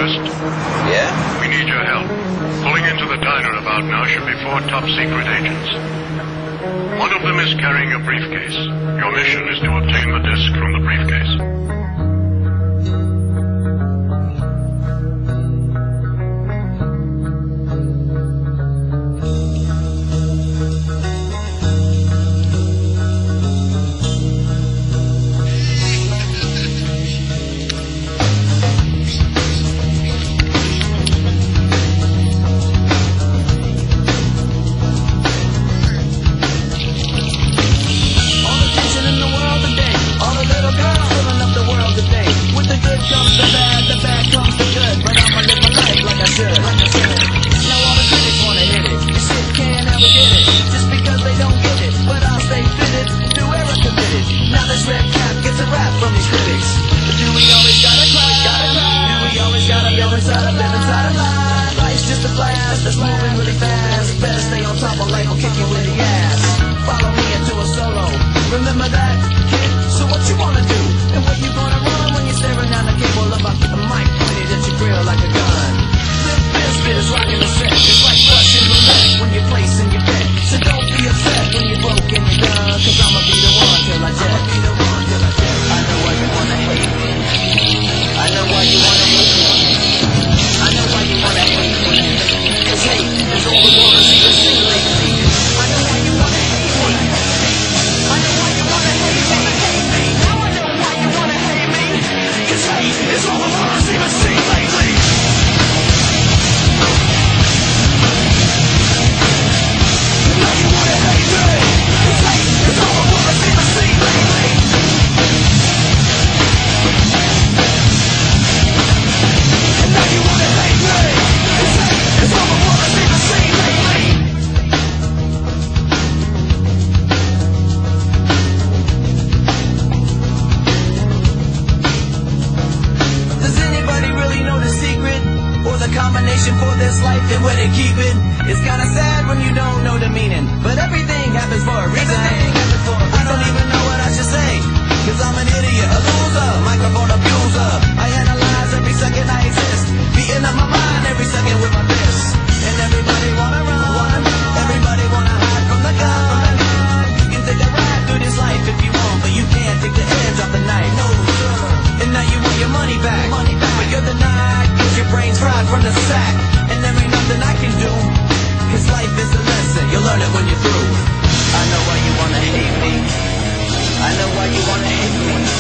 West? Yeah? We need your help. Pulling into the diner about now should be 4 top-secret agents. One of them is carrying a briefcase. Your mission is to obtain the disc from the briefcase. That's moving really fast. Better stay on top or life will kick you in the ass. Follow me into a solo. Remember that, kid? So what you wanna do? And what you gonna run when you're staring down the cable of a mic pointed at your grill like a gun? Limp Bizkit is rocking the set. It's like Russian roulette when you're placing your bet. So don't be upset when you're broke and you're done. Cause I'ma be the one till I jet. I know why you wanna hate me. I know why you wanna hate me. I know why you wanna hate me. Cause hate is all the world has even seen lately. I know why you wanna hate me. I know why you wanna hate me. Now I know why you wanna hate me. Cause hate is all the world has even seen lately. Now you wanna hate me. Cause hate is all the world has even seen lately. And now you wanna hate me. Cause hate is all the world has even seen lately. Does anybody really know the secret? Or the combination for this life and where to keep it? It's kinda sad when you don't know the meaning, but everything happens for a reason. I don't even know what I should say, cause I'm an idiot, a loser, microphone abuser. I analyze every second I exist, beating up my mind every second with my fists. And everybody wanna run, everybody wanna hide from the gun. You can take a ride through this life if you want, but you can't take the edge off the knife. No, sir. And now you want your money back, but you're denied, cause your brain's fried from the sack. And there ain't nothing I can do, cause life is a lesson, you'll learn it when you're through. I know why you wanna hate me. I know why you wanna hate me.